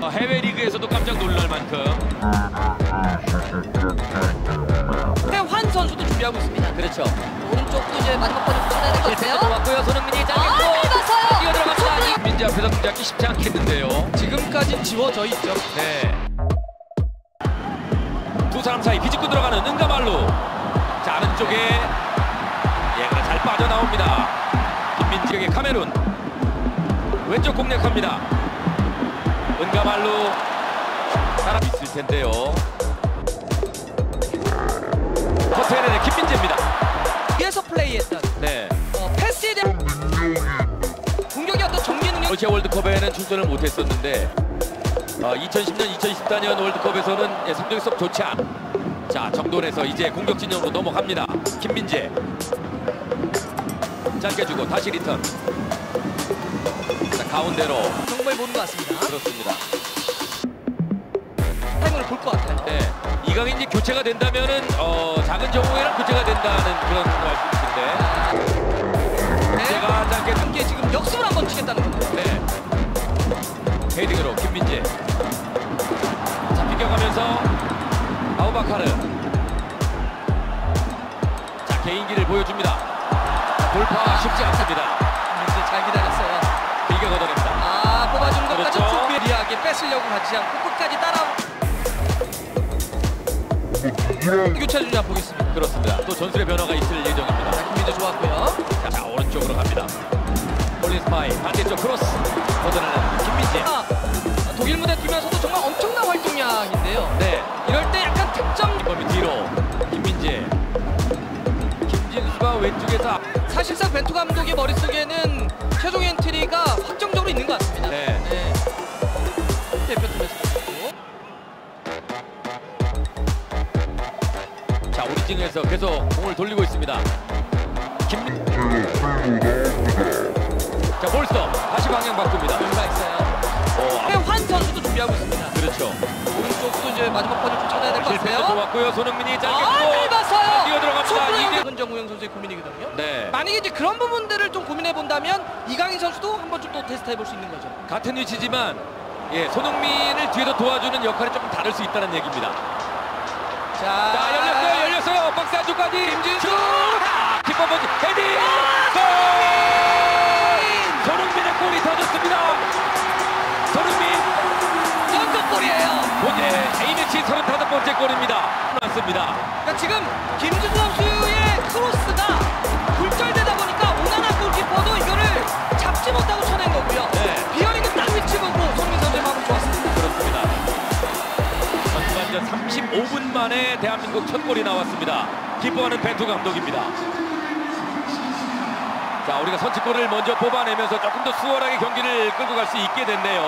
해외 리그에서도 깜짝 놀랄 만큼. 환 선수도 준비하고 있습니다. 그렇죠. 오른쪽도 이제 마지막 번을 찾아야 될 것 같아요. 좋았고요. 손흥민이 짧고 짧았어요. 뛰어들어갑니다. 민지 앞에서 공략기 쉽지 않겠는데요. 지금까지 지워져 있죠. 네. 두 사람 사이 비집고 들어가는 은가말루. 자, 아래쪽에 얘가 잘 빠져나옵니다. 김민지에게 카메룬. 왼쪽 공략합니다. 은가말루 사람 있을 텐데요. 커트헤렌의 김민재입니다. 위에서 플레이했던 네. 패스에 대한 공격의 어떤 정리 능력. 러시아 월드컵에는 출전을 못했었는데 2010년, 2014년 월드컵에서는 성적이 썩 좋지 않은. 자, 정돈에서 이제 공격 진영으로 넘어갑니다. 김민재 짧게 주고 다시 리턴. 자, 가운데로. 정말 모르는 것 같습니다. 그렇습니다. 타이밍을 볼 것 같아요. 네, 이강인이 교체가 된다면은 작은 정우회랑 교체가 된다는 그런 말씀이신데. 네. 제가 짧게 함께 지금 역습을 한번 치겠다는 건데요. 네. 헤딩으로 김민재. 자, 비껴가면서 아우바카르. 자, 개인기를 보여줍니다. 돌파 쉽지 않습니다. 김민재 잘 기다렸어요. 비겨 걷어냅니다. 뽑아주는 것까지 그렇죠. 쭉 미리하게 뺏으려고 하지 않고 끝까지 따라. 교체 주자 보겠습니다. 그렇습니다. 또 전술의 변화가 있을 예정입니다. 김민재 좋았고요. 자, 오른쪽으로 갑니다. 콜린 스파이 반대쪽 크로스 걷어내는 김민재. 독일 무대 뛰면서도 정말 엄청난 활동량인데요. 네, 이럴 때 약간 득점. 범위 뒤로 김민재. 김진수가 왼쪽에서. 사실상 벤투 감독의 머릿속에는 최종 엔트리가 확정적으로 있는 것 같습니다. 네. 대표팀에서. 자, 오리징에서 계속 공을 돌리고 있습니다. 자, 볼스터 다시 방향 바꿉니다. 여유가 있어요. 환 선수도 준비하고 있습니다. 그렇죠. 오른쪽도 이제 마지막 번을 좀 찾아야 될 것 실패도 같아요. 좋았고요. 손흥민이 짧게 짧았어요. 뛰어 들어갑니다. 이게 손정우영 선수의 고민이거든요. 네. 만약에 이제 그런 부분들을 좀 고민해 본다면 이강인 선수도 한번 좀 또 테스트 해볼 수 있는 거죠. 같은 위치지만 손흥민을 뒤에서 도와주는 역할이 조금 다를 수 있다는 얘기입니다. 자, 열렸어요. 박스 안쪽까지. 김진수. 뒷번지 헤딩. 골! 손흥민의 골이 터졌습니다. 손흥민 연속골이에요. 본인의 A매치 35번째 골입니다. 맞습니다. 그러니까 지금 김진수 선수의 크로스가 굴절되다 보니까 오나나 골키퍼도 이거를 잡지 못하고 쳐낸 거고요. 네. 비어있는 딱 위치 보고 손흥민 선수의 마음은 좋았습니다. 그렇습니다. 전반전 35분 만에 대한민국 첫 골이 나왔습니다. 기뻐하는 벤투 감독입니다. 자, 우리가 선취골을 먼저 뽑아내면서 조금 더 수월하게 경기를 끌고 갈 수 있게 됐네요.